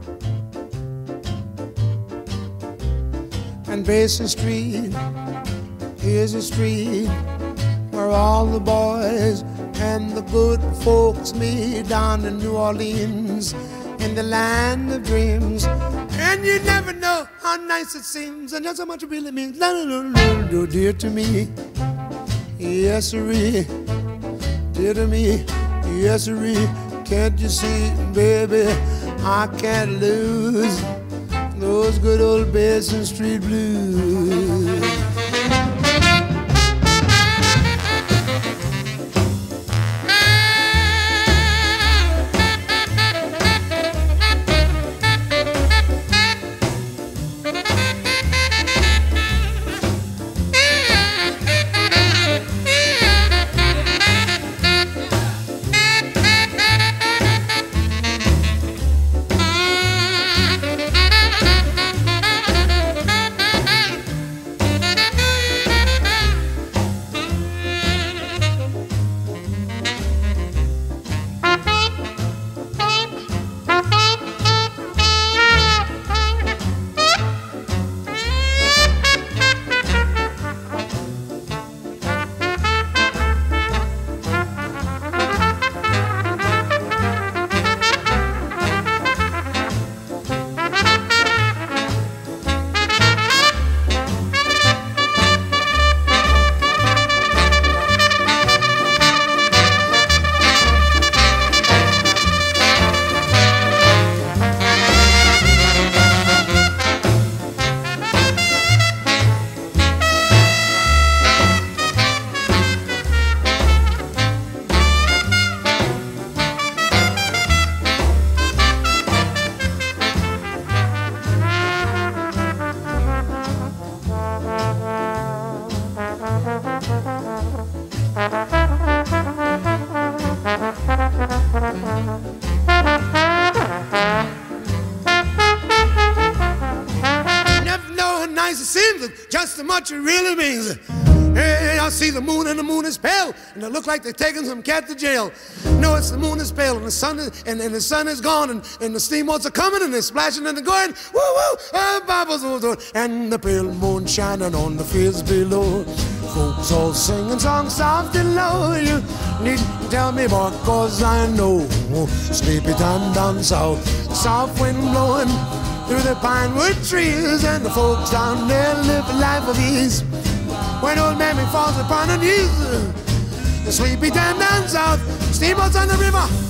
And Basin Street is a street where all the boys and the good folks meet down in New Orleans, in the land of dreams. And you never know how nice it seems, and just how much it really means. Dear to me, yes sirree. Dear to me, yes sirree. Can't you see, baby, I can't lose those good old Basin Street blues. Just how much it really means. Hey, I see the moon and the moon is pale, and it look like they're taking some cat to jail. No, it's the moon is pale, and the sun is, and the sun is gone, and the steamboats are coming, and they're splashing and they're going, woo woo, bubbles, and the pale moon shining on the fields below. Folks all singing songs soft and low. You need to tell me more, 'cause I know sleepy time down south, soft wind blowing through the pine wood trees, and the folks down there live a life of ease. When old mammy falls upon her knees, the sleepy time down south, steamboats on the river,